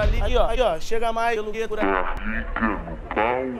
ali. Aí, ó, chega mais pelo gueto por aqui.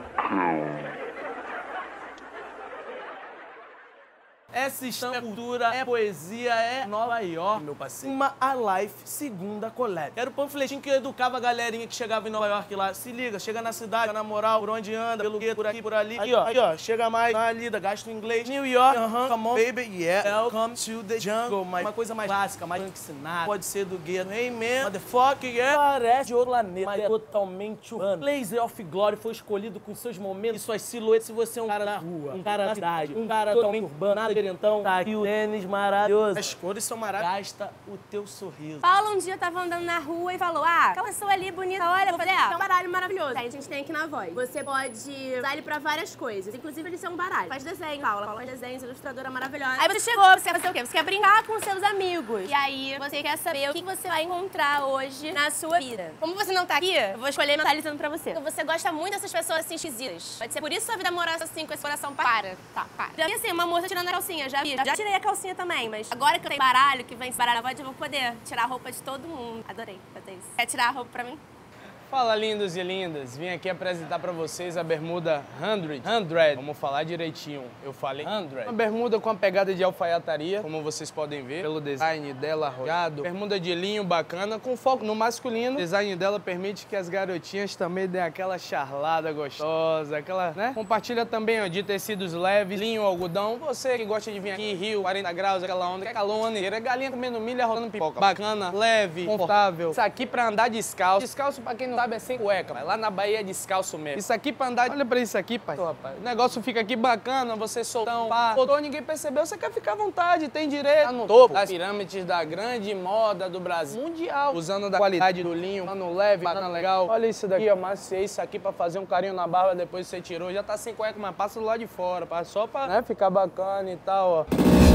É sistema, é cultura, é poesia, é Nova York, meu parceiro. Uma Alive segunda collab. Era o panfletinho que educava a galerinha que chegava em Nova York lá. Se liga, chega na cidade, na moral, por onde anda, pelo gueto, por aqui, por ali. Aí, ó, chega mais na lida, gasta o inglês. New York, come on, baby, yeah. Welcome to the jungle. Uma coisa mais clássica, mais ensinada. Pode ser do gueto. Hey, man, motherfucker, yeah. Parece de outro planeta, mas é totalmente urbano. Blaze of Glory foi escolhido com seus momentos e suas silhuetas. Se você é um cara da rua, um cara da cidade, um cara totalmente urbano, nada então, tá aqui o tênis maravilhoso. As cores são maravilhosas. Gasta o teu sorriso. Paulo um dia tava andando na rua e falou, aquela pessoa ali bonita, olha, eu falei, é um baralho maravilhoso. Aí a gente tem aqui na Voz. Você pode usar ele pra várias coisas, inclusive ele ser um baralho. Faz desenho, Paula faz desenhos, ilustradora maravilhosa. Aí você chegou, você quer fazer o quê? Você quer brincar com seus amigos. E aí você quer saber o que você vai encontrar hoje na sua vida. Como você não tá aqui, eu vou escolher mentalizando pra você. Você gosta muito dessas pessoas assim esquisitas. Pode ser por isso sua vida amorosa assim, com esse coração para. Já vi assim, uma moça tirando a calcinha, já vi. Já tirei a calcinha também, mas agora que eu tenho baralho, que vem esse baralho, eu vou poder tirar a roupa de todo mundo. Adorei fazer isso. Quer tirar a roupa pra mim? Fala, lindos e lindas. Vim aqui apresentar pra vocês a bermuda 100. Vamos falar direitinho. Eu falei 100. Uma bermuda com a pegada de alfaiataria, como vocês podem ver, pelo design dela arrojado. Bermuda de linho bacana, com foco no masculino. O design dela permite que as garotinhas também deem aquela charlada gostosa, aquela, né? Compartilha também, ó, de tecidos leves, linho, algodão. Você que gosta de vir aqui, Rio, 40 graus, aquela onda, que é calor, maneira, galinha comendo milha, rolando pipoca. Bacana, leve, confortável. Isso aqui pra andar descalço. Descalço, pra quem não sabe, é sem cueca, mas lá na Bahia é descalço mesmo. Isso aqui pra andar, olha pra isso aqui, pai. Rapaz, o negócio fica aqui bacana, você soltão, pá. Soltou, ninguém percebeu, você quer ficar à vontade, tem direito. Tá no topo das pirâmides da grande moda do Brasil mundial. Usando da qualidade do linho, mano leve, bacana, legal. Olha isso daqui, ó, maciei isso aqui pra fazer um carinho na barba, depois você tirou. Já tá sem cueca, mas passa do lado de fora, pá, só pra, né, ficar bacana e tal, ó.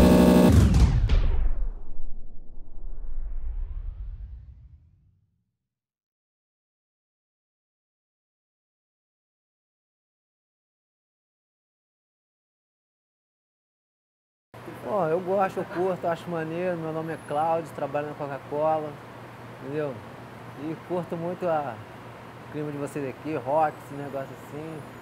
Ó, eu gosto, eu curto, acho maneiro. Meu nome é Cláudio, trabalho na Coca-Cola, entendeu? E curto muito o clima de vocês aqui, rock, esse negócio assim.